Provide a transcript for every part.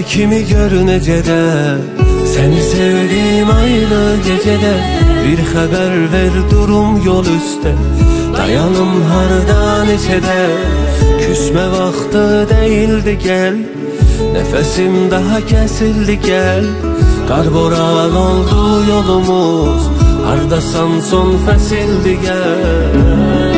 kimi gör necədə, səni sevdim aylı gecədə. Bir xəbər ver durum yol üstə, dayanım harda neçədə. Küsmə vaxtı deyildi gəl, nəfəsim daha kəsildi gəl. Qar boran oldu yolumuz, hardasan son fəsildi gəl.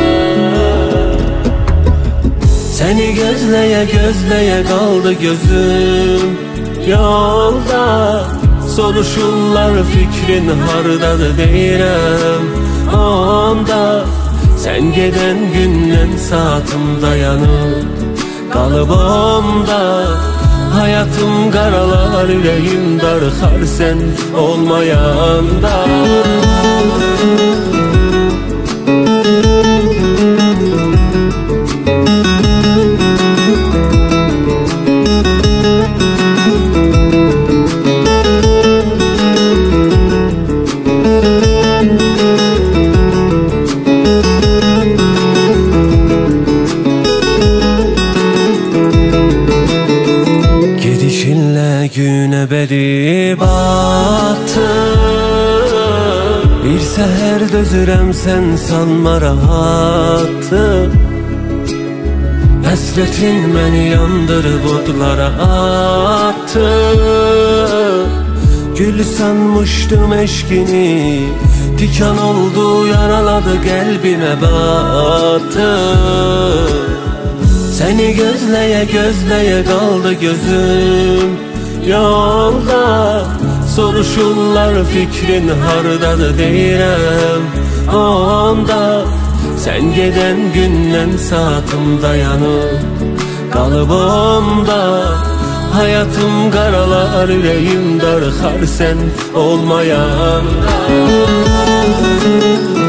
Səni gözləyə gözləyə qaldı gözüm yolda. Soruşurlar fikrin hardadır deyirəm onda. Sən gedən gündən saatım dayanıb qalıb onda. Hayatım qaralar, ürəyim darıxar sən olmayanda. Günə bədib atı, bir səhər dözürəm sən sanma rahatı. Həsrətin məni yandırıb odlara atı. Gül sanmışdım eşkini, tikan oldu yaraladı qəlbimə batı. Səni gözləyə gözləyə qaldı gözüm yolda. Soruşurlar fikrin hardadır deyirəm onda. Sən gedən gündən saatım dayanıb qalıb onda. Hayatım qaralar, ürəyim darıxar sən olmayanda.